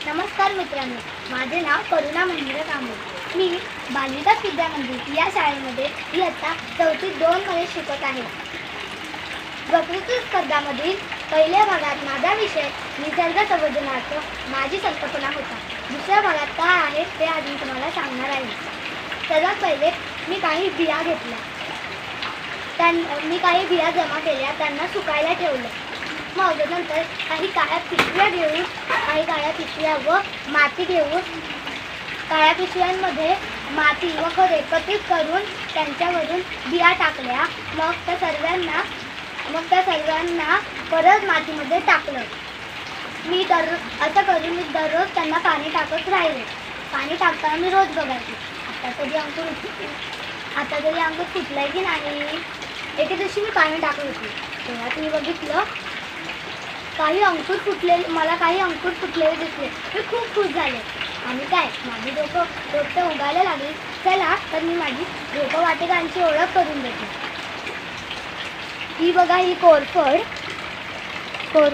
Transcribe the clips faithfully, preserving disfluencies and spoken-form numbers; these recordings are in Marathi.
नमस्कार मित्रांनो, माझे नाव करुणा महेंद्र कांबळे. मी बालविकास विद्या मंदिर या शाळेमध्ये इयत्ता चौथी दोन मध्ये शिकत आहे. वक्तृत्व स्पर्धामधील पहिल्या भागात माझा विषय निसर्ग संवर्धनार्थ माझी संकल्पना होता. दुसऱ्या भागात काय आहे ते आज मी तुम्हाला सांगणार आहे. सर्वात पहिले मी काही बिया घेतल्या. त्यां मी काही बिया जमा केल्या, त्यांना सुकायला ठेवलं. मग नंतर काही काळ्या पिशव्या घेऊन काही काळ्या पिशव्या व माती घेऊन काळ्या पिशव्यांमध्ये माती व खत एकत्रित करून त्यांच्यावरून बिया टाकल्या. मग त्या सर्वांना मग त्या सर्वांना परत मातीमध्ये टाकलं. मी दर असं करून मी दररोज त्यांना पाणी टाकत राहिले. पाणी टाकताना मी रोज बघायचे आता तरी अंकुर आता तरी अंकुर फुटलाय की नाही. एके दिवशी मी पाणी टाकत होती तेव्हा तुम्ही बघितलं काही अंकुर फुटले मला काही अंकुर फुटलेले दिसले. मी खूप खुश झाले आणि काय माझी डोकं रोपटं उगायला लागली. चला तर मी माझी रोपवाटिकांची ओळख करून देते. ही बघा, ही कोरफड कोर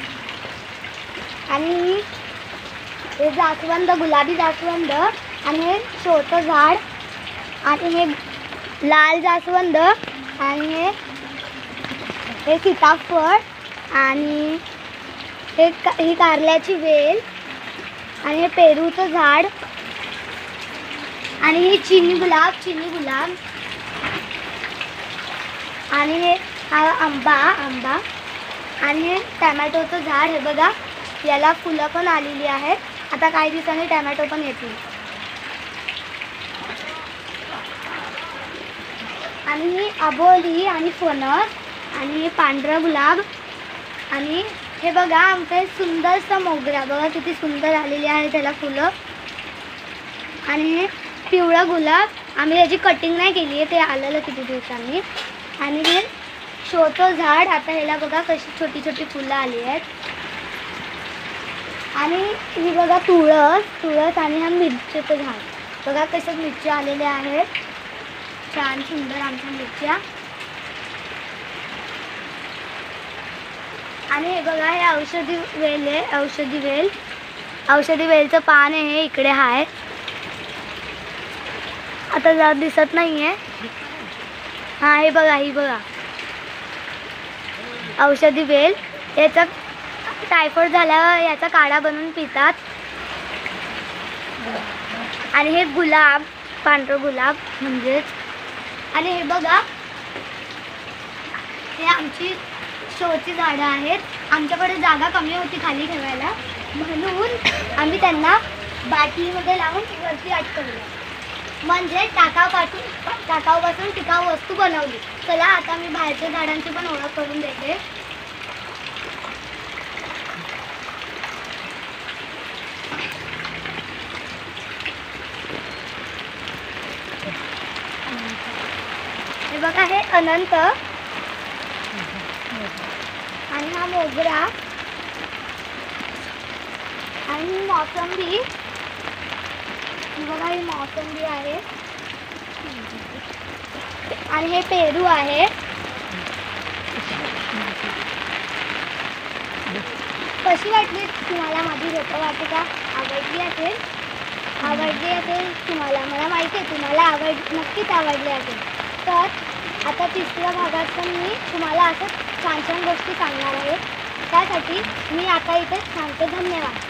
आणि हे जास्वंद, गुलाबी जास्वंद आणि हे छोटं झाड आणि हे लाल जास्वंद आणि हे हे सीताफळ आणि हे का ही कारल्याची वेल आणि हे पेरूचं झाड आणि ही चिनी गुलाब चिनी गुलाब आणि हे हा आंबा आंबा आणि हे टॅमॅटोचं झाड. हे बघा, याला फुलं पण आलेली आहेत. आता काही दिवसांनी टॅमॅटो पण येतील. आणि ही आबोली आणि फणस आणि हे पांढरा गुलाब आणि हे बघा आमचं हे सुंदरसं मोगरा. बघा किती सुंदर आलेली आहे त्याला फुलं. आणि हे पिवळं गुलाब, आम्ही त्याची कटिंग नाही केली आहे, ते आलेलं किती दिवसांनी. आणि हे शोचं झाड, आता ह्याला बघा कशी छोटी छोटी फुलं आली आहेत. आणि ही बघा तुळस तुळस आणि हा मिरचीचं झाड. बघा कसं मिरच्या आलेल्या आहेत, छान सुंदर आमच्या मिरच्या. आणि हे बघा, हे औषधी वेल आहे, औषधी वेल औषधी वेलचं पान आहे, हे इकडे आहे. आता जरा दिसत नाही आहे. हां, हे बघा, ही बघा औषधी वेल. याचा टायफॉइड झाल्यावर याचा काढा बनवून पितात. आणि हे गुलाब, पांढरं गुलाब म्हणजेच. आणि हे बघा, हे आमची शोची झाडं आहेत. आमच्याकडे जागा कमी होती खाली ठेवायला, म्हणून आम्ही त्यांना बाटलीमध्ये लावून वरती अटकवलं. म्हणजे टाकावपासून टाकावपासून टिकाऊ वस्तू बनवली. चला आता मी बाहेरच्या झाडांची पण ओळख करून देते. हे बघा, हे अनंत आणि हा मोगरा आणि मोसंबी. ही बघा, ही मोसंबी आहे आणि हे पेरू आहे. कशी वाटली तुम्हाला माझी रोपवाटिका? आवडली असेल आवडली असेल तुम्हाला, मला माहिती आहे तुम्हाला आवड नक्कीच आवडली असेल. तर आता तिसऱ्या भागात पण मी तुम्हाला असं छान छान गोष्टी सांगणार आहे. त्यासाठी मी आता इथे थांबते. धन्यवाद.